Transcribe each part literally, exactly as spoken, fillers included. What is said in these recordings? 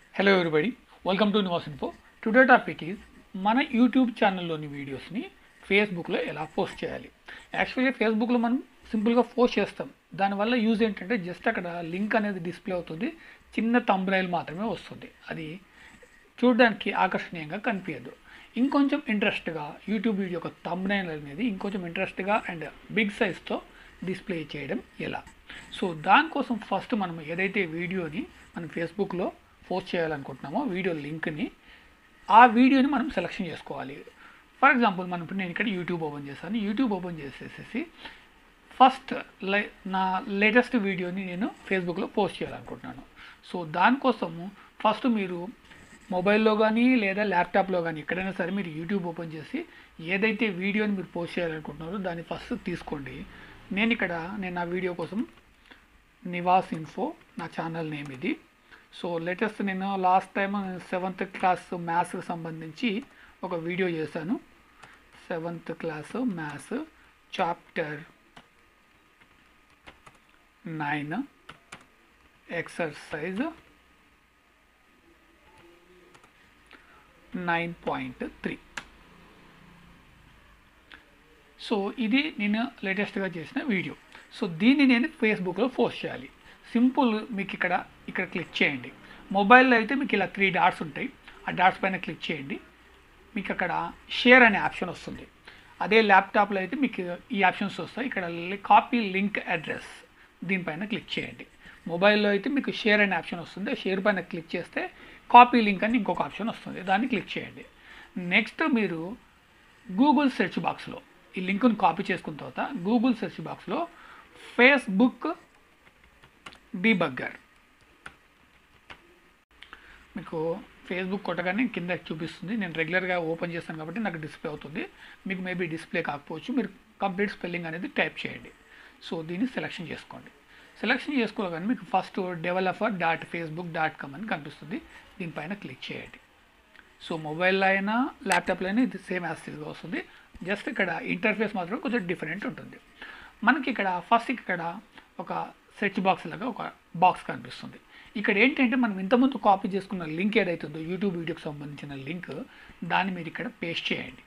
Hello everybody, welcome to Nivas Info. Today topic is మన YouTube ఛానల్లోని వీడియోస్ని ఫేస్బుక్లో ఎలా పోస్ట్ చేయాలి. యాక్చువల్లీ ఫేస్బుక్లో మనం సింపుల్గా పోస్ట్ చేస్తాం. దానివల్ల యూజ్ ఏంటంటే జస్ట్ అక్కడ లింక్ అనేది డిస్ప్లే అవుతుంది, చిన్న థంబ్నైల్ మాత్రమే వస్తుంది. అది చూడడానికి ఆకర్షణీయంగా కనిపించదు. ఇంకొంచెం ఇంట్రెస్ట్గా యూట్యూబ్ వీడియో యొక్క థంబ్నైల్ అనేది ఇంకొంచెం ఇంట్రెస్ట్గా అండ్ బిగ్ సైజ్తో డిస్ప్లే చేయడం ఎలా. సో దానికోసం ఫస్ట్ మనం ఏదైతే వీడియోని మనం ఫేస్బుక్లో పోస్ట్ చేయాలనుకుంటున్నామో వీడియో లింక్ని ఆ వీడియోని మనం సెలెక్షన్ చేసుకోవాలి. ఫర్ ఎగ్జాంపుల్ మనం ఇప్పుడు నేను ఇక్కడ యూట్యూబ్ ఓపెన్ చేస్తాను. యూట్యూబ్ ఓపెన్ చేసేసి ఫస్ట్ లై నా లేటెస్ట్ వీడియోని నేను ఫేస్బుక్లో పోస్ట్ చేయాలనుకుంటున్నాను. సో దానికోసము ఫస్ట్ మీరు మొబైల్లో కానీ లేదా ల్యాప్టాప్లో కానీ ఎక్కడైనా సరే మీరు యూట్యూబ్ ఓపెన్ చేసి ఏదైతే వీడియోని మీరు పోస్ట్ చేయాలనుకుంటున్నారో దాన్ని ఫస్ట్ తీసుకోండి. నేను ఇక్కడ నేను నా వీడియో కోసం నివాస్ ఇన్ఫో నా ఛానల్ నేమ్ ఇది. సో లేటెస్ట్ నేను లాస్ట్ టైం సెవెంత్ క్లాస్ మ్యాథ్స్కి సంబంధించి ఒక వీడియో చేశాను. Seventh class maths chapter nine exercise nine point three. So ఇది నేను లేటెస్ట్గా చేసిన వీడియో. సో దీన్ని నేను ఫేస్బుక్లో పోస్ట్ చేయాలి. సింపుల్, మీకు ఇక్కడ ఇక్కడ క్లిక్ చేయండి. మొబైల్లో అయితే మీకు ఇలా త్రీ డాట్స్ ఉంటాయి. ఆ డాట్స్ పైన క్లిక్ చేయండి, మీకు అక్కడ షేర్ అనే ఆప్షన్ వస్తుంది. అదే ల్యాప్టాప్లో అయితే మీకు ఈ ఆప్షన్స్ వస్తాయి. ఇక్కడ కాపీ లింక్ అడ్రస్ దీనిపైన క్లిక్ చేయండి. మొబైల్లో అయితే మీకు షేర్ అనే ఆప్షన్ వస్తుంది. షేర్ పైన క్లిక్ చేస్తే కాపీ లింక్ అని ఇంకొక ఆప్షన్ వస్తుంది, దాన్ని క్లిక్ చేయండి. నెక్స్ట్ మీరు గూగుల్ సెర్చ్ బాక్స్లో ఈ లింక్ను కాపీ చేసుకున్న తర్వాత గూగుల్ సెర్చ్ బాక్స్లో ఫేస్బుక్ డీబగ్గర్ మీకు ఫేస్బుక్ కొట్టగానే కింద చూపిస్తుంది. నేను రెగ్యులర్గా ఓపెన్ చేస్తాను కాబట్టి నాకు డిస్ప్లే అవుతుంది. మీకు మేబీ డిస్ప్లే కాకపోవచ్చు. మీరు కంప్లీట్ స్పెల్లింగ్ అనేది టైప్ చేయండి. సో దీన్ని సెలెక్షన్ చేసుకోండి. సెలెక్షన్ చేసుకోగానే మీకు first developer dot Facebook dot com అని కనిపిస్తుంది. దీనిపైన క్లిక్ చేయండి. సో మొబైల్లో అయినా ల్యాప్టాప్లో అయినా ఇది సేమ్ యాస్టీస్గా వస్తుంది. జస్ట్ ఇక్కడ ఇంటర్ఫేస్ మాత్రం కొంచెం డిఫరెంట్ ఉంటుంది. మనకి ఇక్కడ ఫస్ట్ ఇక్కడ ఒక సెర్చ్ బాక్స్ లాగా ఒక బాక్స్ కనిపిస్తుంది. ఇక్కడ ఏంటంటే మనం ఇంతకుముందు కాపీ చేసుకున్న లింక్ ఏదైతుందో యూట్యూబ్ వీడియోకి సంబంధించిన లింక్, దాన్ని మీరు ఇక్కడ పేస్ట్ చేయండి.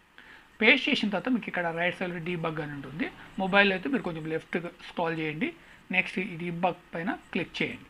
పేస్ట్ చేసిన తర్వాత మీకు ఇక్కడ రైట్ సైడ్ డీబగ్ అని ఉంటుంది. మొబైల్ అయితే మీరు కొంచెం లెఫ్ట్ స్క్రాల్ చేయండి. నెక్స్ట్ ఈ డీబగ్ పైన క్లిక్ చేయండి.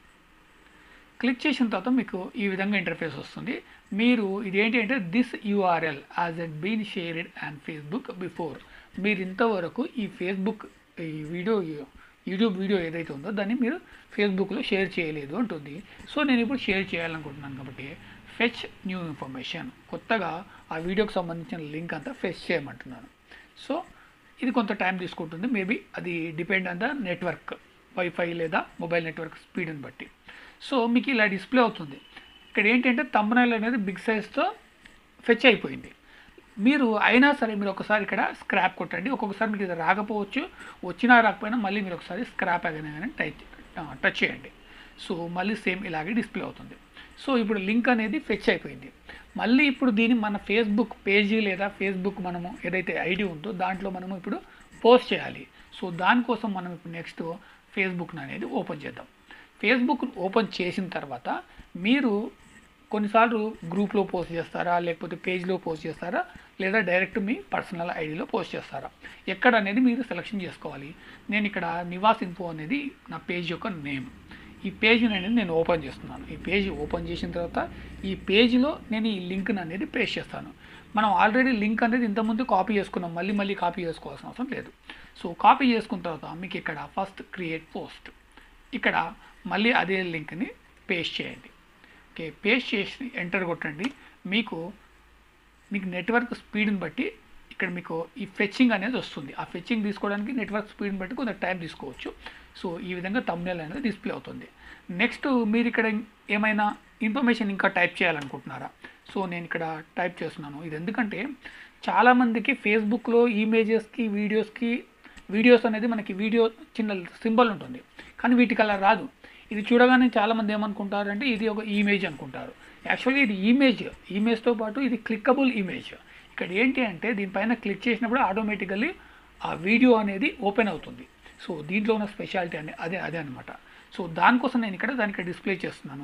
క్లిక్ చేసిన తర్వాత మీకు ఈ విధంగా ఇంటర్ఫేస్ వస్తుంది. మీరు ఇదేంటి అంటే this URL has it been shared and Facebook before. మీరు ఇంతవరకు ఈ ఫేస్బుక్ ఈ వీడియో యూట్యూబ్ వీడియో ఏదైతే ఉందో దాన్ని మీరు ఫేస్బుక్లో షేర్ చేయలేదు అంటుంది. సో నేను ఇప్పుడు షేర్ చేయాలనుకుంటున్నాను కాబట్టి ఫెచ్ న్యూ ఇన్ఫర్మేషన్, కొత్తగా ఆ వీడియోకి సంబంధించిన లింక్ అంతా ఫెచ్ చేయమంటున్నాను. సో ఇది కొంత టైం తీసుకుంటుంది. మేబీ అది depend on the network, wifi లేదా మొబైల్ నెట్వర్క్ స్పీడ్ని బట్టి. సో మీకు ఇలా డిస్ప్లే అవుతుంది. ఇక్కడ ఏంటంటే థంబ్నైల్ అనేది బిగ్ సైజ్తో ఫెచ్ అయిపోయింది. మీరు అయినా సరే మీరు ఒకసారి ఇక్కడ స్క్రాప్ కొట్టండి. ఒక్కొక్కసారి మీకు ఇది రాకపోవచ్చు, వచ్చినా రాకపోయినా మళ్ళీ మీరు ఒకసారి స్క్రాప్ అగైన్ కానీ టచ్ టచ్ చేయండి. సో మళ్ళీ సేమ్ ఇలాగే డిస్ప్లే అవుతుంది. సో ఇప్పుడు లింక్ అనేది ఫెచ్ అయిపోయింది. మళ్ళీ ఇప్పుడు దీన్ని మన ఫేస్బుక్ పేజీ లేదా ఫేస్బుక్ మనము ఏదైతే ఐడి ఉందో దాంట్లో మనము ఇప్పుడు పోస్ట్ చేయాలి. సో దానికోసం మనం ఇప్పుడు నెక్స్ట్ ఫేస్బుక్ని అనేది ఓపెన్ చేద్దాం. ఫేస్బుక్ ఓపెన్ చేసిన తర్వాత మీరు కొన్నిసార్లు గ్రూప్లో పోస్ట్ చేస్తారా, లేకపోతే పేజ్లో పోస్ట్ చేస్తారా, లేదా డైరెక్ట్ మీ పర్సనల్ ఐడిలో పోస్ట్ చేస్తారా, ఎక్కడ అనేది మీరు సెలెక్షన్ చేసుకోవాలి. నేను ఇక్కడ నివాస్ ఇన్ఫో అనేది నా పేజ్ యొక్క నేమ్. ఈ పేజ్ని అనేది నేను ఓపెన్ చేస్తున్నాను. ఈ పేజ్ ఓపెన్ చేసిన తర్వాత ఈ పేజ్లో నేను ఈ లింక్ని అనేది పేస్ట్ చేస్తాను. మనం ఆల్రెడీ లింక్ అనేది ఇంతకుముందు కాపీ చేసుకున్నాం, మళ్ళీ మళ్ళీ కాపీ చేసుకోవాల్సిన అవసరం లేదు. సో కాపీ చేసుకున్న తర్వాత మీకు ఇక్కడ ఫస్ట్ క్రియేట్ పోస్ట్, ఇక్కడ మళ్ళీ అదే లింక్ని పేస్ట్ చేయండి. ఓకే, పేస్ట్ చేసి ఎంటర్ కొట్టండి. మీకు మీకు నెట్వర్క్ స్పీడ్ని బట్టి ఇక్కడ మీకు ఈ ఫెచ్చింగ్ అనేది వస్తుంది. ఆ ఫెచ్చింగ్ తీసుకోవడానికి నెట్వర్క్ స్పీడ్ని బట్టి కొంత టైం తీసుకోవచ్చు. సో ఈ విధంగా థంబ్నైల్ అనేది డిస్ప్లే అవుతుంది. నెక్స్ట్ మీరు ఇక్కడ ఏమైనా ఇన్ఫర్మేషన్ ఇంకా టైప్ చేయాలనుకుంటున్నారా? సో నేను ఇక్కడ టైప్ చేస్తున్నాను. ఇది ఎందుకంటే చాలామందికి ఫేస్బుక్లో ఇమేజెస్కి వీడియోస్కి వీడియోస్ అనేది మనకి వీడియో చిన్న సింబల్ ఉంటుంది, కానీ వీటికి అలా రాదు. ఇది చూడగానే చాలామంది ఏమనుకుంటారు అంటే ఇది ఒక ఇమేజ్ అనుకుంటారు. యాక్చువల్లీ ఇది ఇమేజ్, ఇమేజ్తో పాటు ఇది క్లిక్కబుల్ ఇమేజ్. ఇక్కడ ఏంటి అంటే దీనిపైన క్లిక్ చేసినప్పుడు ఆటోమేటికల్లీ ఆ వీడియో అనేది ఓపెన్ అవుతుంది. సో దీంట్లో ఉన్న స్పెషాలిటీ అనే అదే అదే అనమాట. సో దానికోసం నేను ఇక్కడ దానికి డిస్ప్లే చేస్తున్నాను.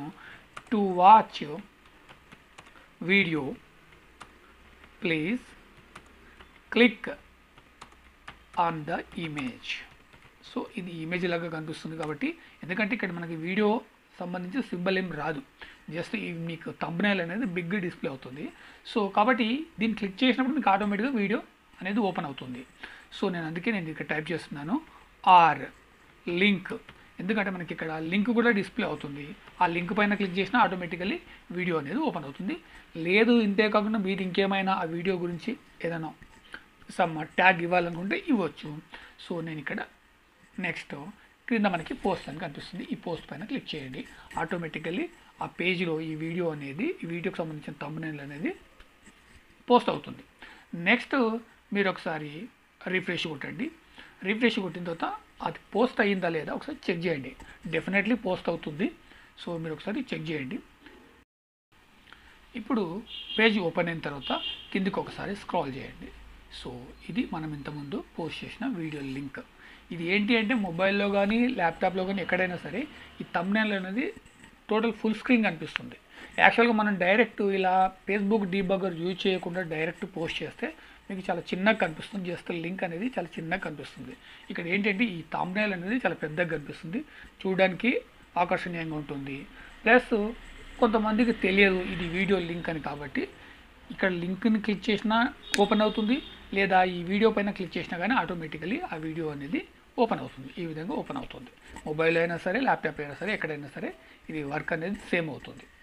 To watch video please click on the image. So ఇది ఇమేజ్ లాగా కనిపిస్తుంది కాబట్టి, ఎందుకంటే ఇక్కడ మనకి వీడియో సంబంధించి సింబల్ ఏం రాదు, జస్ట్ మీకు థంబ్నెయిల్ అనేది బిగ్ డిస్ప్లే అవుతుంది. సో కాబట్టి దీన్ని క్లిక్ చేసినప్పుడు మీకు ఆటోమేటిక్గా వీడియో అనేది ఓపెన్ అవుతుంది. సో నేను అందుకే నేను ఇక్కడ టైప్ చేస్తున్నాను ఆర్ లింక్, ఎందుకంటే మనకి ఇక్కడ లింక్ కూడా డిస్ప్లే అవుతుంది. ఆ లింక్ పైన క్లిక్ చేసినా ఆటోమేటికల్లీ వీడియో అనేది ఓపెన్ అవుతుంది. లేదు ఇంతే కాకుండా మీరు ఇంకేమైనా ఆ వీడియో గురించి ఏదైనా సమ్ ట్యాగ్ ఇవ్వాలనుకుంటే ఇవ్వచ్చు. సో నేను ఇక్కడ నెక్స్ట్ క్రింద మనకి పోస్ట్ అని కనిపిస్తుంది, ఈ పోస్ట్ పైన క్లిక్ చేయండి. ఆటోమేటికల్లీ ఆ పేజ్లో ఈ వీడియో అనేది ఈ వీడియోకి సంబంధించిన థంబ్నెయిల్ అనేది పోస్ట్ అవుతుంది. నెక్స్ట్ మీరు ఒకసారి రిఫ్రెష్ కొట్టండి. రిఫ్రెష్ కొట్టిన తర్వాత అది పోస్ట్ అయ్యిందా లేదా ఒకసారి చెక్ చేయండి. డెఫినెట్లీ పోస్ట్ అవుతుంది. సో మీరు ఒకసారి చెక్ చేయండి. ఇప్పుడు పేజ్ ఓపెన్ అయిన తర్వాత కిందికి ఒకసారి స్క్రాల్ చేయండి. సో ఇది మనం ఇంతకుముందు పోస్ట్ చేసిన వీడియో లింక్. ఇది ఏంటి అంటే మొబైల్లో కానీ ల్యాప్టాప్లో కానీ ఎక్కడైనా సరే ఈ థంబ్నెయిల్ అనేది టోటల్ ఫుల్ స్క్రీన్ కనిపిస్తుంది. యాక్చువల్గా మనం డైరెక్ట్ ఇలా ఫేస్బుక్ డీబగ్గర్ యూజ్ చేయకుండా డైరెక్ట్ పోస్ట్ చేస్తే మీకు చాలా చిన్నగా కనిపిస్తుంది, జస్ట్ లింక్ అనేది చాలా చిన్నగా కనిపిస్తుంది. ఇక్కడ ఏంటంటే ఈ థంబ్నెయిల్ అనేది చాలా పెద్దగా కనిపిస్తుంది, చూడడానికి ఆకర్షణీయంగా ఉంటుంది. ప్లస్ కొంతమందికి తెలియదు ఇది వీడియో లింక్ అని, కాబట్టి ఇక్కడ లింక్ని క్లిక్ చేసినా ఓపెన్ అవుతుంది, లేదా ఈ వీడియో పైన క్లిక్ చేసినా కానీ ఆటోమేటికలీ ఆ వీడియో అనేది ఓపెన్ అవుతుంది. ఈ విధంగా ఓపెన్ అవుతుంది. మొబైల్ అయినా సరే, ల్యాప్టాప్ అయినా సరే, ఎక్కడైనా సరే ఇది వర్క్ అనేది సేమ్ అవుతుంది.